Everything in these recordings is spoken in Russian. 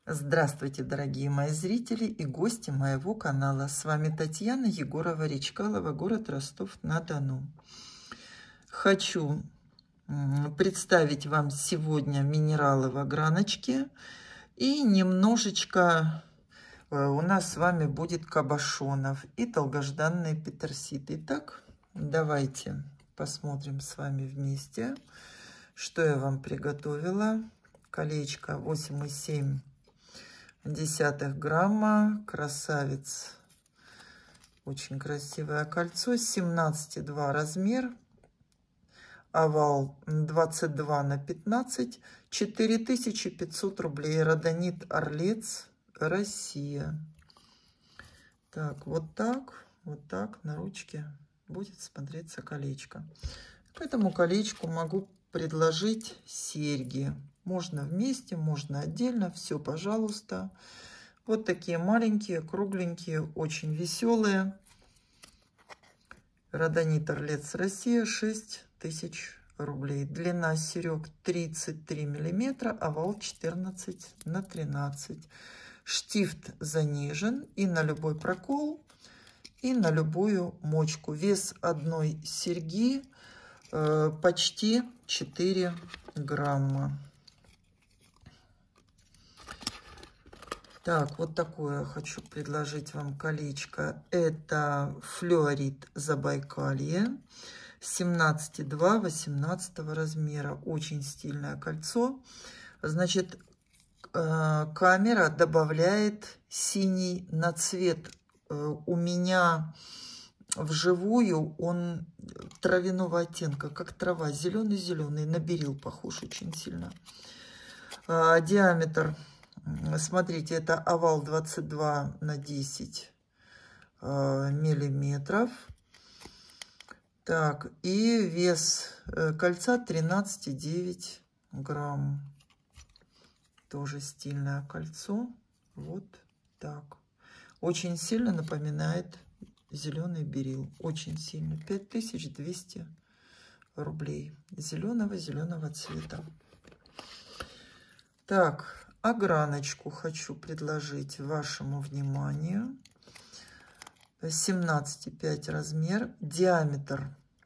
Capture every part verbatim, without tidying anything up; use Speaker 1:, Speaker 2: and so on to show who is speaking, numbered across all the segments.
Speaker 1: Здравствуйте, дорогие мои зрители и гости моего канала. С вами Татьяна Егорова-Речкалова, город Ростов-на-Дону. Хочу представить вам сегодня минералы в ограночке. И немножечко у нас с вами будет кабошонов и долгожданные петерситы. Итак, давайте посмотрим с вами вместе, что я вам приготовила. Колечко восемь и семь десятых грамма, красавец, очень красивое кольцо, семнадцать и два размер, овал двадцать два на пятнадцать, четыре тысячи пятьсот рублей, родонит Орлец, Россия. Так, вот так, вот так на ручке будет смотреться колечко. К этому колечку могу предложить серьги. Можно вместе, можно отдельно, все, пожалуйста. Вот такие маленькие, кругленькие, очень веселые. Родонит Орлец, Россия, шесть тысяч рублей. Длина серег тридцать три миллиметра, овал четырнадцать на тринадцать. Штифт занижен и на любой прокол, и на любую мочку. Вес одной серьги э, почти четыре грамма. Так, вот такое хочу предложить вам колечко. Это флюорит Забайкалье. семнадцать и два, восемнадцатого размера. Очень стильное кольцо. Значит, камера добавляет синий на цвет. У меня вживую он травяного оттенка, как трава. Зеленый-зеленый. На берил похож очень сильно. Диаметр... Смотрите, это овал двадцать два на десять э, миллиметров. Так, и вес э, кольца тринадцать и девять грамм. Тоже стильное кольцо. Вот так. Очень сильно напоминает зеленый берил. Очень сильно. пять тысяч двести рублей. Зеленого-зеленого цвета. Так. Ограночку хочу предложить вашему вниманию. семнадцать и пять размер. Диаметр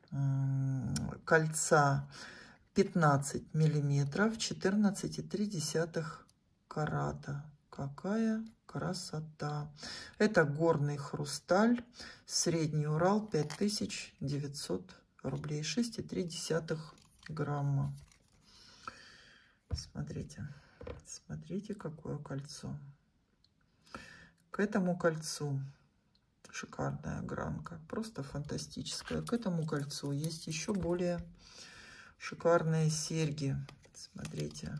Speaker 1: кольца пятнадцать миллиметров. четырнадцать и три десятых карата. Какая красота. Это горный хрусталь. Средний Урал. пять тысяч девятьсот рублей. шесть и три десятых грамма. Смотрите. Смотрите, какое кольцо. К этому кольцу шикарная огранка, просто фантастическая. К этому кольцу есть еще более шикарные серьги. Смотрите.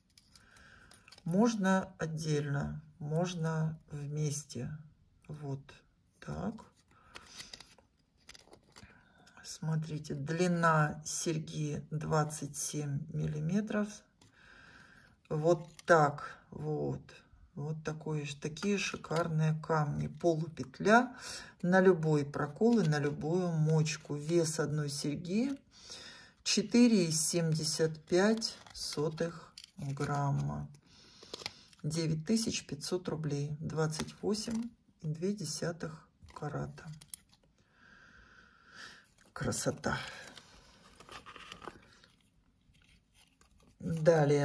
Speaker 1: Можно отдельно, можно вместе. Вот так. Смотрите, длина серьги двадцать семь миллиметров. Вот так, вот, вот такой, такие шикарные камни. Полупетля на любой прокол и на любую мочку. Вес одной серьги четыре и семьдесят пять сотых грамма. девять тысяч пятьсот рублей. двадцать восемь и две десятых карата. Красота. Далее.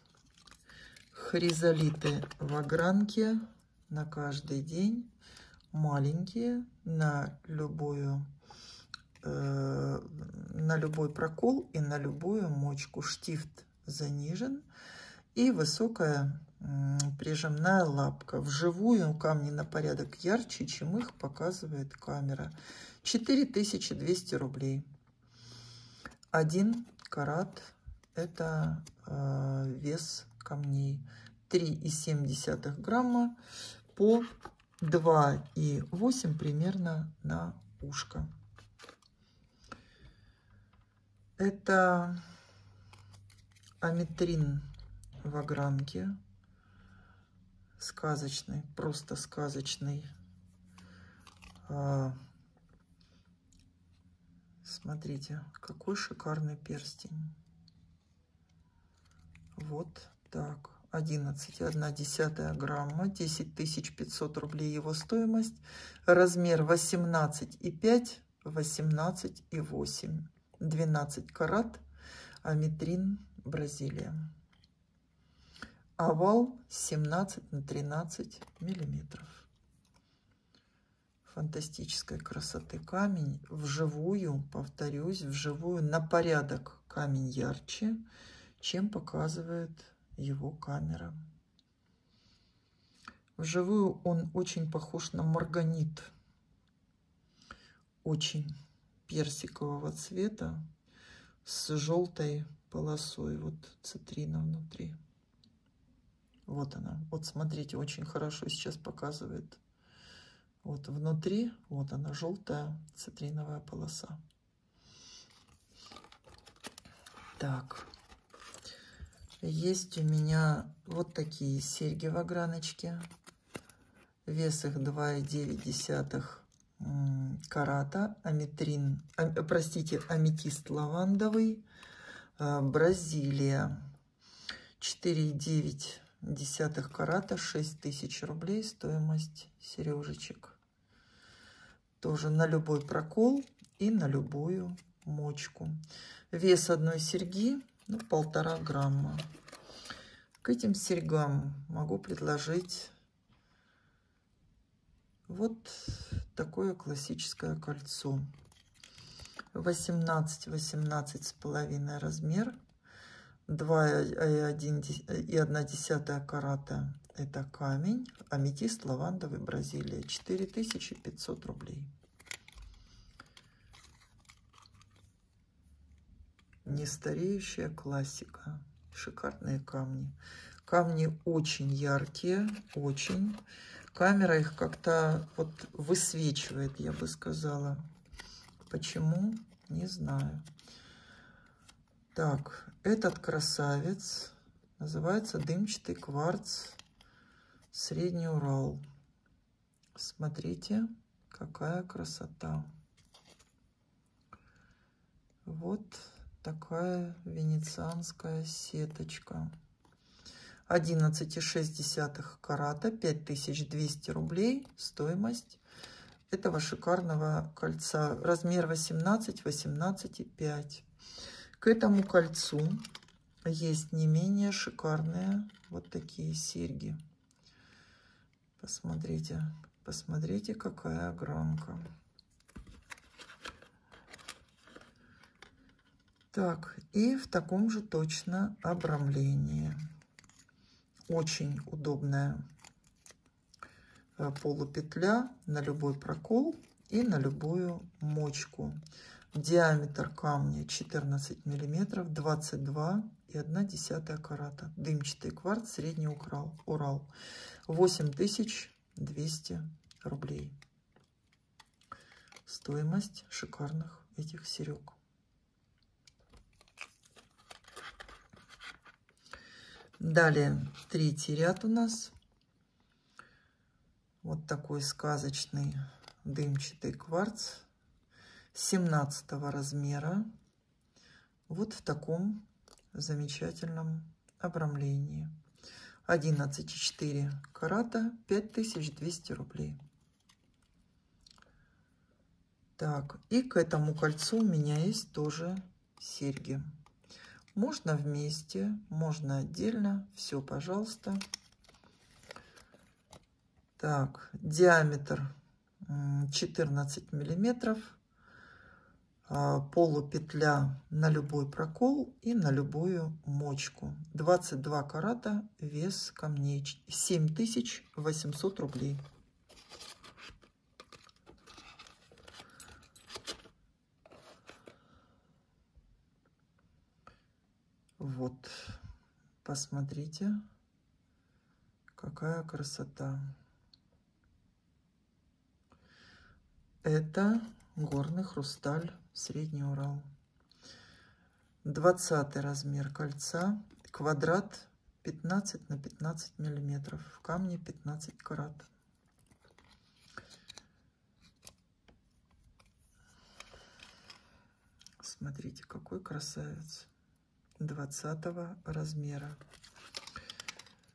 Speaker 1: Хризолиты в огранке на каждый день, маленькие, на любую, э, на любой прокол и на любую мочку. Штифт занижен и высокая э, прижимная лапка. Вживую камни на порядок ярче, чем их показывает камера. четыре тысячи двести рублей. Один карат – это э, вес камней. три и семь десятых грамма по два и восемь примерно на ушко. Это аметрин в огранке. Сказочный, просто сказочный. Смотрите, какой шикарный перстень. Вот так. одиннадцать и одна десятая грамма, десять тысяч пятьсот рублей его стоимость. Размер восемнадцать и пять, восемнадцать и восемь, двенадцать карат, аметрин, Бразилия. Овал семнадцать на тринадцать миллиметров. Фантастической красоты камень. Вживую, повторюсь, вживую на порядок камень ярче, чем показывает его камера. Вживую он очень похож на марганит. Очень персикового цвета с желтой полосой. Вот цитрина внутри. Вот она. Вот смотрите, очень хорошо сейчас показывает. Вот внутри, вот она, желтая цитриновая полоса. Так. Есть у меня вот такие серьги в ограночке. Вес их два и девять десятых карата. Аметрин, а, простите, аметист лавандовый. А, Бразилия. четыре и девять десятых карата. шесть тысяч рублей стоимость сережечек. Тоже на любой прокол и на любую мочку. Вес одной серьги, ну, полтора грамма. К этим серьгам могу предложить вот такое классическое кольцо. восемнадцать, восемнадцать с половиной размер. два и одна десятая карата это камень. Аметист лавандовый, Бразилия. четыре тысячи пятьсот рублей. Нестареющая классика. Шикарные камни. Камни очень яркие, очень. Камера их как-то вот высвечивает, я бы сказала. Почему? Не знаю. Так, этот красавец называется дымчатый кварц Средний Урал. Смотрите, какая красота. Вот такая венецианская сеточка. одиннадцать и шесть десятых карата, пять тысяч двести рублей стоимость этого шикарного кольца. Размер восемнадцать, восемнадцать и пять. К этому кольцу есть не менее шикарные вот такие серьги. Посмотрите, посмотрите, какая огранка. Так, и в таком же точно обрамлении. Очень удобная полупетля на любой прокол и на любую мочку. Диаметр камня четырнадцать миллиметров, двадцать два и одна десятая карата. Дымчатый кварц, Средний Урал. Урал. восемь тысяч двести рублей. Стоимость шикарных этих серег. Далее третий ряд у нас. Вот такой сказочный дымчатый кварц семнадцатого размера. Вот в таком замечательном обрамлении. одиннадцать и четыре карата, пять тысяч двести рублей. Так, и к этому кольцу у меня есть тоже серьги. Можно вместе, можно отдельно. Все, пожалуйста. Так, диаметр четырнадцать миллиметров. Полупетля на любой прокол и на любую мочку. двадцать два карата, вес камней семь тысяч восемьсот рублей. Вот, посмотрите, какая красота. Это горный хрусталь Средний Урал. двадцатый размер кольца, квадрат пятнадцать на пятнадцать миллиметров, в камне пятнадцать карат. Смотрите, какой красавец. двадцатого размера.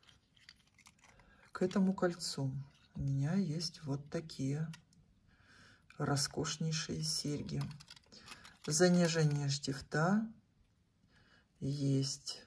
Speaker 1: к этому кольцу у меня есть вот такие роскошнейшие серьги. Занижение штифта есть.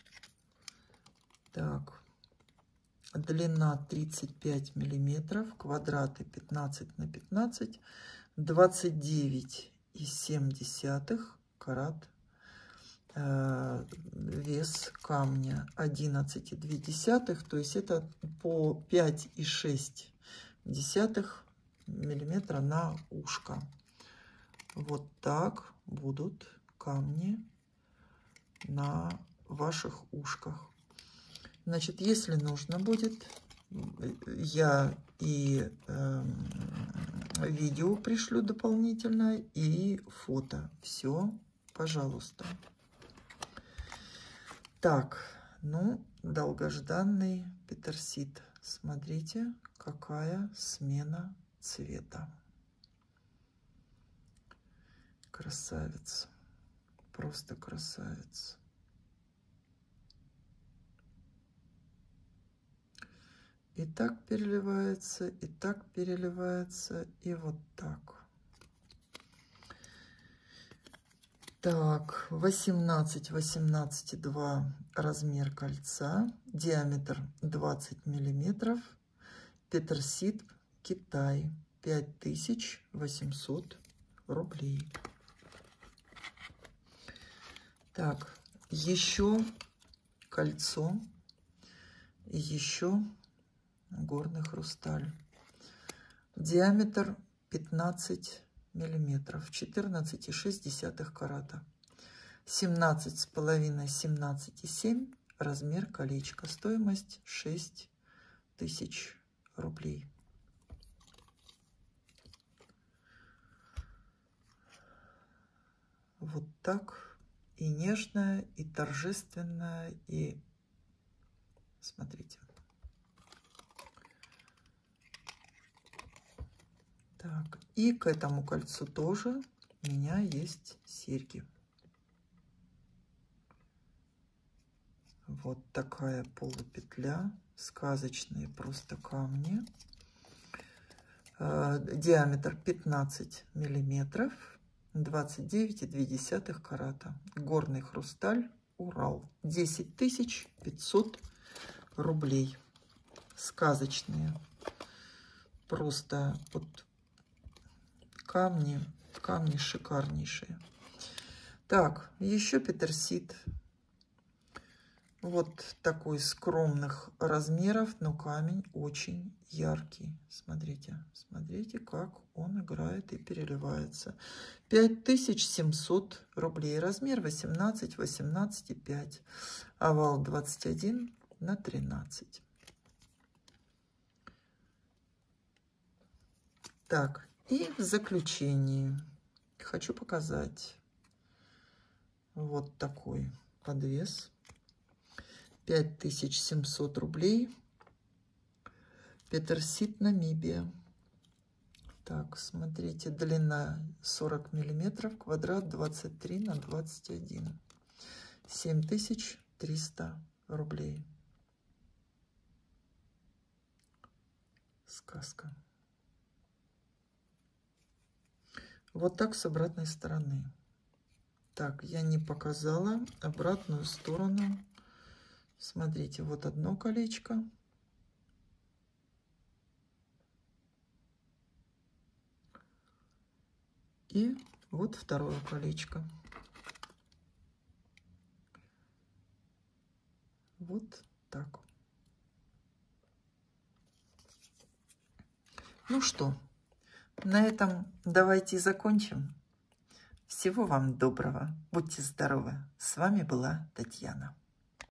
Speaker 1: Так, длина тридцать пять миллиметров, квадраты пятнадцать на пятнадцать, двадцать девять и семь десятых карат. Э, вес камня одиннадцать и две десятых, то есть это по пять и шесть десятых миллиметра на ушко. Вот так будут камни на ваших ушках. Значит, если нужно будет, я и э, видео пришлю дополнительно, и фото. Все, пожалуйста. Так, ну, долгожданный петерсит. Смотрите, какая смена цвета. Красавец. Просто красавец. И так переливается, и так переливается, и вот так. Так, восемнадцать, восемнадцать и два размер кольца, диаметр двадцать миллиметров, петерсит, Китай, пять тысяч восемьсот рублей. Так, еще кольцо, еще горный хрусталь. Диаметр пятнадцать миллиметров, четырнадцать и шесть десятых карата. семнадцать с половиной, семнадцать и семь размер колечка. Стоимость шесть тысяч рублей. Вот так и нежная, и торжественная, и смотрите. Так, и к этому кольцу тоже у меня есть серьги. Вот такая полупетля, сказочные просто камни. Э, диаметр пятнадцать миллиметров, двадцать девять и две десятых карата. Горный хрусталь, Урал. десять тысяч пятьсот рублей. Сказочные. Просто вот камни, камни шикарнейшие. Так, еще петерсит. Вот такой скромных размеров, но камень очень яркий. Смотрите, смотрите, как он играет и переливается. пять тысяч семьсот рублей. Размер восемнадцать, восемнадцать и пять. Овал двадцать один на тринадцать. Так, и в заключении хочу показать вот такой подвес. пять тысяч семьсот рублей. Петерсит, Намибия. Так, смотрите, длина сорок миллиметров, квадрат двадцать три на двадцать один. семь тысяч триста рублей. Сказка. Вот так с обратной стороны. Так, я не показала обратную сторону. Смотрите, вот одно колечко. И вот второе колечко. Вот так. Ну что, на этом давайте закончим. Всего вам доброго. Будьте здоровы. С вами была Татьяна.